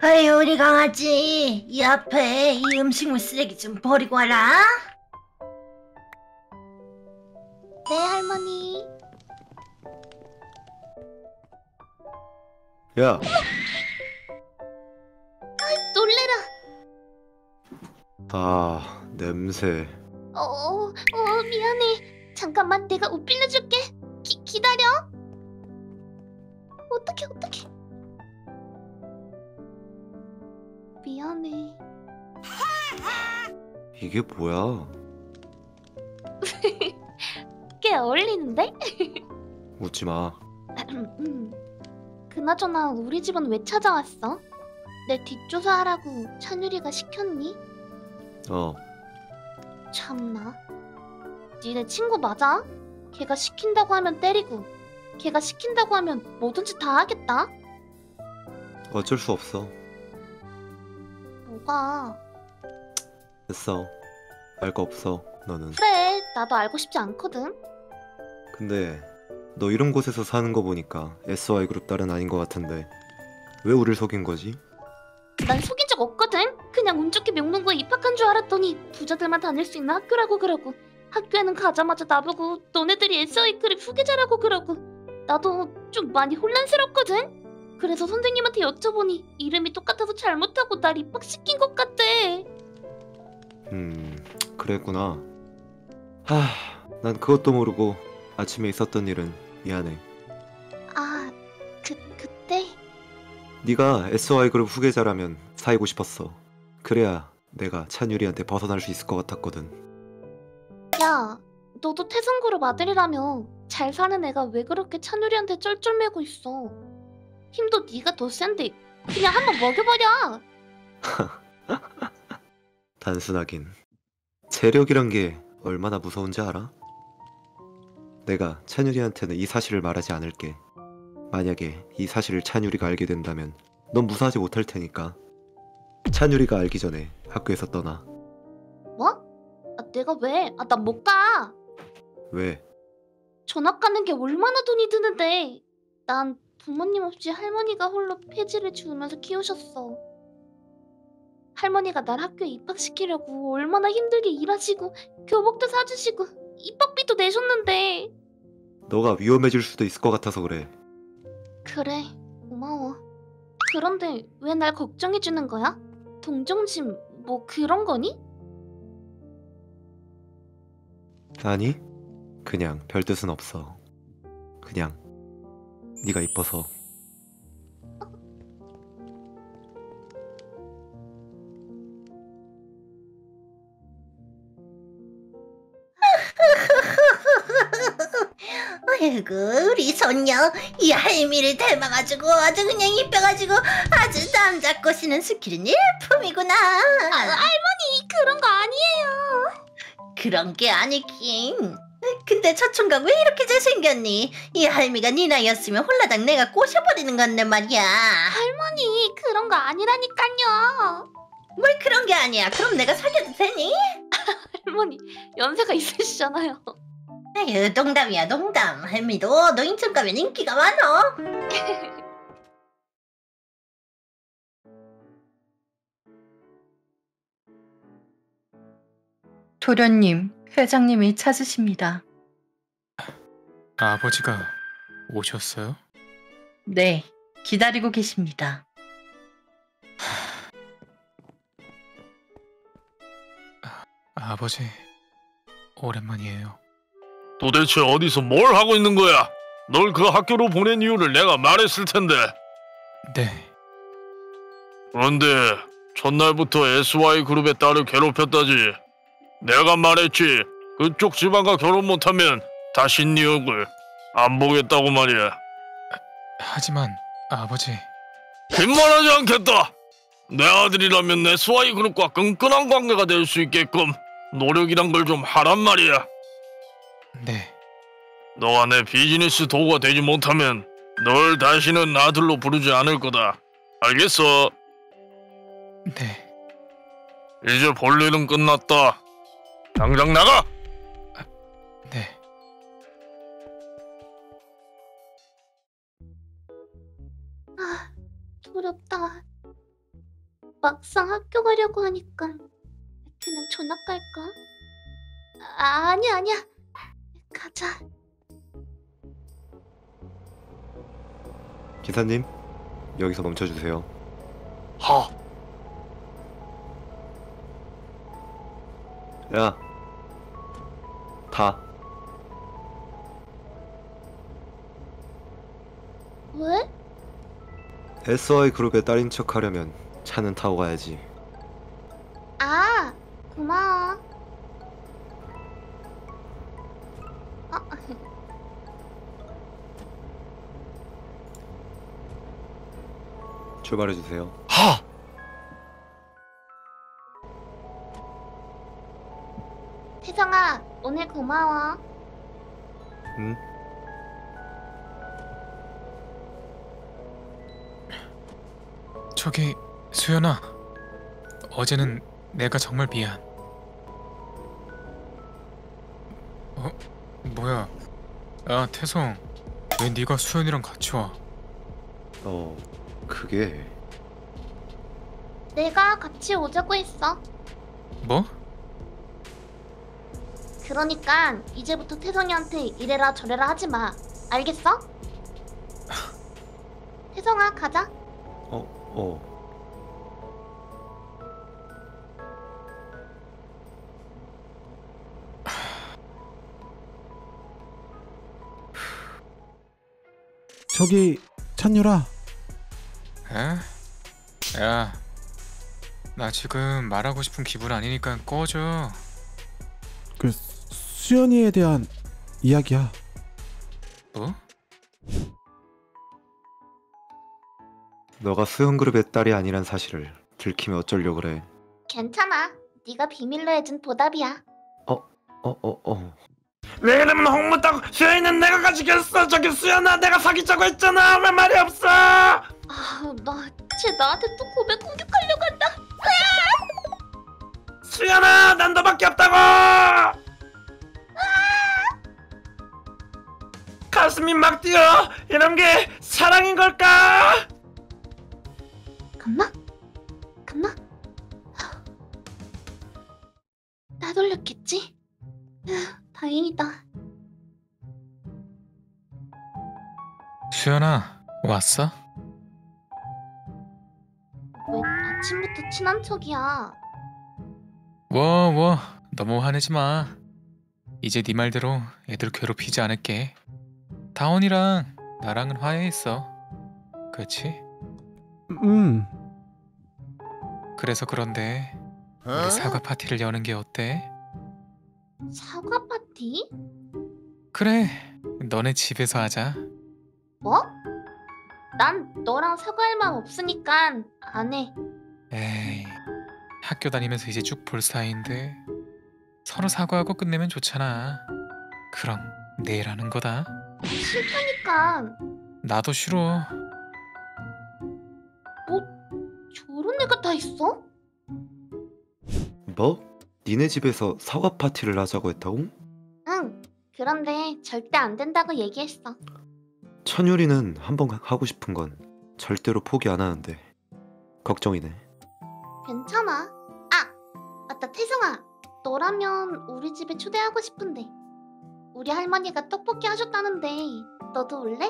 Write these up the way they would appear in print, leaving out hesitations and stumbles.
아이, 우리 강아지, 이 앞에 이 음식물 쓰레기 좀 버리고 와라. 네, 할머니. 야, 놀래라. 냄새. 미안해. 잠깐만, 내가 옷 빌려줄게. 기다려. 어떡해. 미안해. 이게 뭐야? 꽤 어울리는데? 웃지 마. 그나저나 우리 집은 왜 찾아왔어? 내 뒷조사하라고 찬유리가 시켰니? 참나. 니네 친구 맞아? 걔가 시킨다고 하면 때리고 걔가 시킨다고 하면 뭐든지 다 하겠다? 어쩔 수 없어. 뭐가? 됐어. 알 거 없어, 너는. 그래, 나도 알고 싶지 않거든. 근데 너 이런 곳에서 사는 거 보니까 SY 그룹 딸은 아닌 것 같은데 왜 우릴 속인 거지? 난 속인 적 없거든. 그냥 운 좋게 명문고에 입학한 줄 알았더니 부자들만 다닐 수 있는 학교라고 그러고 학교에는 가자마자 나보고 너네들이 SI 그룹 후계자라고 그러고 나도 좀 많이 혼란스럽거든. 그래서 선생님한테 여쭤보니 이름이 똑같아서 잘못하고 날 입학시킨 것 같대. 그랬구나. 난 그것도 모르고 아침에 있었던 일은 미안해. 아, 그때? 네가 SY 그룹 후계자라면 사귀고 싶었어. 그래야 내가 찬유리한테 벗어날 수 있을 것 같았거든. 야, 너도 태성그룹 아들이라며. 잘 사는 애가 왜 그렇게 찬유리한테 쩔쩔매고 있어. 힘도 네가 더 센데 그냥 한번 먹여버려. 단순하긴. 체력이란 게 얼마나 무서운지 알아? 내가 찬유리한테는 이 사실을 말하지 않을게. 만약에 이 사실을 찬유리가 알게 된다면 넌 무사하지 못할 테니까. 찬유리가 알기 전에 학교에서 떠나. 뭐? 내가 왜? 난 못 가. 왜? 전학 가는 게 얼마나 돈이 드는데. 난 부모님 없이 할머니가 홀로 폐지를 지으면서 키우셨어. 할머니가 날 학교에 입학시키려고 얼마나 힘들게 일하시고 교복도 사주시고 입학비도 내셨는데. 너가 위험해질 수도 있을 것 같아서 그래. 그래, 고마워. 그런데 왜 날 걱정해주는 거야? 동정심 뭐 그런 거니? 아니, 그냥 별 뜻은 없어. 그냥 네가 이뻐서. 아이고, 우리 손녀, 이 할미를 닮아가지고 아주 그냥 이뻐가지고 아주 남자 꼬시는 스킬은 일품이구나. 할머니 그런 거 아니에요. 그런 게 아니긴. 근데 저 총각 왜 이렇게 잘생겼니? 이 할미가 네 나이였으면 홀라당 내가 꼬셔버리는 건데 말이야. 할머니 그런 거 아니라니까요. 뭘 그런 게 아니야. 그럼 내가 사귀어도 되니? 할머니 연세가 있으시잖아요. 에휴, 농담이야, 농담. 할미도 너 인천 가면 인기가 많어. 도련님, 회장님이 찾으십니다. 아버지가 오셨어요? 네, 기다리고 계십니다. 아버지, 오랜만이에요. 도대체 어디서 뭘 하고 있는 거야? 널 그 학교로 보낸 이유를 내가 말했을 텐데. 네, 그런데 첫날부터 SY 그룹의 딸을 괴롭혔다지. 내가 말했지. 그쪽 집안과 결혼 못하면 다시 네 얼굴 안 보겠다고 말이야. 하지만 아버지, 빈말하지 않겠다. 내 아들이라면 SY 그룹과 끈끈한 관계가 될 수 있게끔 노력이란 걸 좀 하란 말이야. 네, 너가 내 비즈니스 도구가 되지 못하면 널 다시는 아들로 부르지 않을 거다. 알겠어? 네, 이제 볼 일은 끝났다. 당장 나가! 네. 두렵다. 막상 학교 가려고 하니까 그냥 전학 갈까? 아니야. 가자. 기사님, 여기서 멈춰주세요. 하. 야, 타. 왜? SY 그룹의 딸인 척 하려면 차는 타고 가야지. 아, 고마워. 출발해주세요. 하. 태성아, 오늘 고마워. 응? 저기 수연아, 어제는 내가 정말 미안. 뭐야? 야 태성, 왜 네가 수연이랑 같이 와? 그게... 내가 같이 오자고 했어. 뭐? 그러니까 이제부터 태성이한테 이래라 저래라 하지 마. 알겠어? 태성아, 가자. 저기 찬유라. 에? 야, 나 지금 말하고 싶은 기분 아니니까 꺼져. 그 수연이에 대한 이야기야. 뭐? 너가 수영그룹의 딸이 아니란 사실을 들키면 어쩌려고 그래. 괜찮아. 네가 비밀로 해준 보답이야. 왜 이러면 홍무따고 수연이는 내가 가지겠어. 저기 수연아, 내가 사귀자고 했잖아. 왜 말이 없어? 쟤 나한테 또 고백 공격하려고 한다. 수연아, 난 너밖에 없다고. 가슴이 막 뛰어. 이런 게 사랑인 걸까? 갔나? 따돌렸겠지? 다행이다. 수연아, 왔어? 왜 아침부터 친한 척이야? 너무 화내지 마. 이제 네 말대로 애들 괴롭히지 않을게. 다원이랑 나랑은 화해했어. 그렇지? 그래서 그런데 우리 사과 파티를 여는 게 어때? 사과 파티? 그래, 너네 집에서 하자. 뭐? 난 너랑 사과할 마음 없으니까 안 해. 에이, 학교 다니면서 이제 쭉 볼 사이인데 서로 사과하고 끝내면 좋잖아. 그럼 내일 하는 거다. 싫다니까. 나도 싫어. 뭐 저런 애가 다 있어? 뭐? 니네 집에서 사과 파티를 하자고 했다고? 응. 그런데 절대 안 된다고 얘기했어. 천유리는 한번 하고 싶은 건 절대로 포기 안 하는데 걱정이네. 괜찮아. 맞다, 태성아. 너라면 우리 집에 초대하고 싶은데. 우리 할머니가 떡볶이 하셨다는데 너도 올래?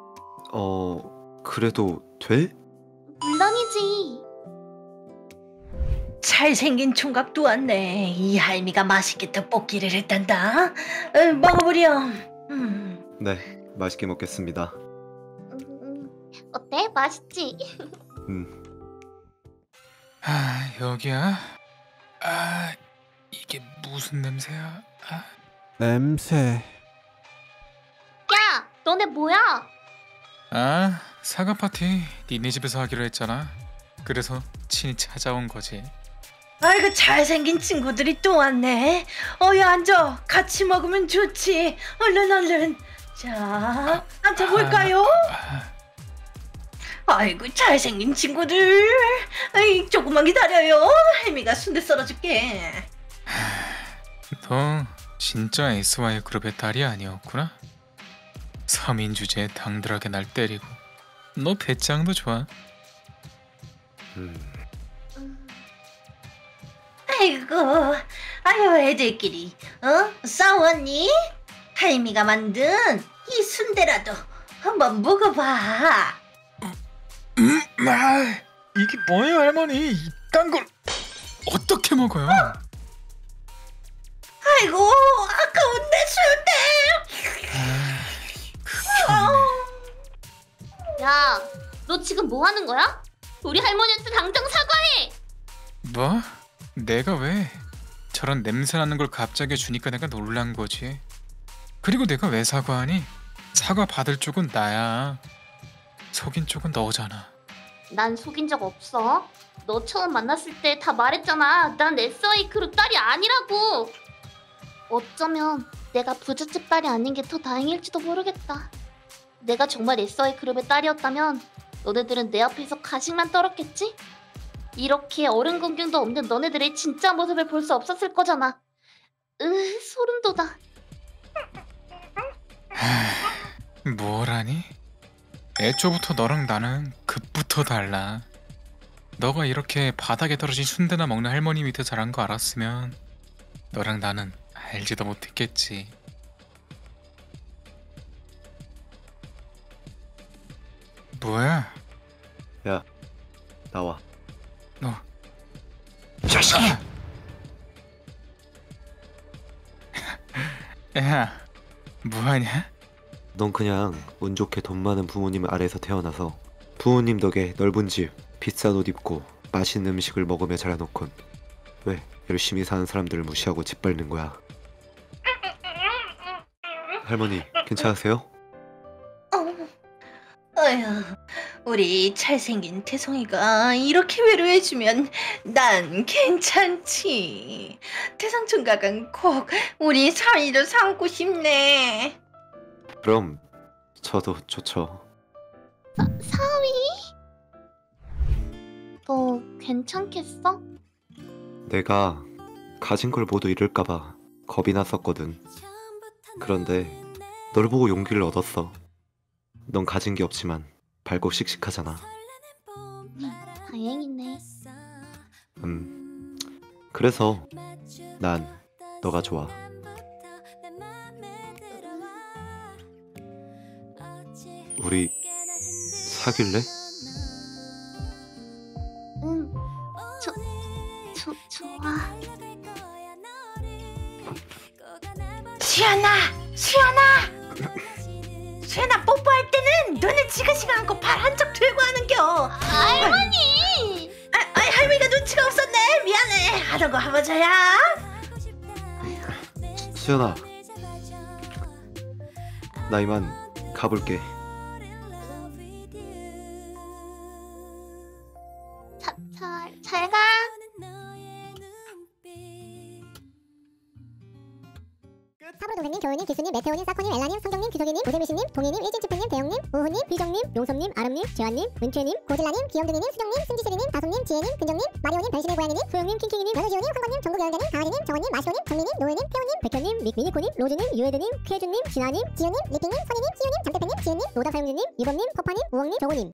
그래도 돼? 물론이지. 잘생긴 총각도 왔네. 이 할미가 맛있게 떡볶이를 했단다. 먹어보렴. 네, 맛있게 먹겠습니다. 어때? 맛있지? 여기야? 이게 무슨 냄새야? 냄새. 야, 너네 뭐야? 사과 파티 니네 집에서 하기로 했잖아. 그래서 친히 찾아온 거지. 아이고, 잘생긴 친구들이 또 왔네. 어여 앉아. 같이 먹으면 좋지. 얼른. 자, 앉아볼까요? 아이고, 잘생긴 친구들. 조금만 기다려요. 혜미가 순대 썰어줄게. 너 진짜 SY 그룹의 딸이 아니었구나. 서민 주제에 당돌하게 날 때리고. 너 배짱도 좋아. 아이고, 아유 애들끼리 싸웠니? 할미가 만든 이 순대라도 한번 먹어봐. 이게 뭐예요, 할머니? 이딴 걸 어떻게 먹어요? 아이고, 아까운 내 순대. 야, 너 지금 뭐 하는 거야? 우리 할머니한테 당장 사과해! 뭐? 내가 왜? 저런 냄새 나는 걸 갑자기 주니까 내가 놀란 거지. 그리고 내가 왜 사과하니? 사과 받을 쪽은 나야. 속인 쪽은 너잖아. 난 속인 적 없어. 너 처음 만났을 때 다 말했잖아. 난 SI 그룹 딸이 아니라고. 어쩌면 내가 부잣집 딸이 아닌 게 더 다행일지도 모르겠다. 내가 정말 SI 그룹의 딸이었다면 너네들은 내 앞에서 가식만 떨었겠지? 이렇게 어른 공경도 없는 너네들의 진짜 모습을 볼 수 없었을 거잖아. 소름 돋아. 뭐라니? 애초부터 너랑 나는 급부터 달라. 너가 이렇게 바닥에 떨어진 순대나 먹는 할머니 밑에 자란 거 알았으면 너랑 나는 알지도 못했겠지. 뭐야? 야, 나와. 너 자식! 야, 뭐하냐? 넌 그냥 운 좋게 돈 많은 부모님 아래에서 태어나서 부모님 덕에 넓은 집, 비싼 옷 입고 맛있는 음식을 먹으며 자라놓곤 왜 열심히 사는 사람들을 무시하고 짓밟는 거야? 할머니, 괜찮으세요? 어휴, 우리 잘생긴 태성이가 이렇게 위로해주면 난 괜찮지. 태상총각은 꼭 우리 사이를 삼고 싶네. 그럼 저도 좋죠. 사위? 너 괜찮겠어? 내가 가진 걸 모두 잃을까봐 겁이 났었거든. 그런데 널 보고 용기를 얻었어. 넌 가진 게 없지만 밝고 씩씩하잖아. 다행이네. 그래서 난 너가 좋아. 우리 사귈래? 응, 좋아. 수연아 뽀뽀할 때는 눈을 지그시그 않고 발 한쪽 들고 하는겨. 할머니! 할미가 눈치가 없었네. 미안해. 하던 거 한번 줘야. 수연아, 나 이만 가볼게. 잘 가. 사부로 동생님, 교우님, 기수님, 메테오님, 사코님, 엘라님, 성경님, 기석이님, 고재미씨님, 동희님, 일진치프님, 대영님, 우ሁ님, 비정님, 용섭님, 아름님, 재환님, 은채님, 고질라님, 귀염둥이님, 수정님, 승지슬이님, 다솜님, 지혜님, 근정님, 마리오님, 변신의 고양이님, 소영님, 킹킹이님, 연우지호님, 황건님, 전국여행자님, 강아지님, 정원님, 마시오님, 정민님, 노예님, 태호님, 백현님, 미니코님, 로즈님, 유에드님, 쾌준님, 진아님, 지효님, 리핑님, 선희님, 시우님, 잠대팬님, 지은님, 노다사용주님, 이범님, 코파님, 우엉님, 정우님.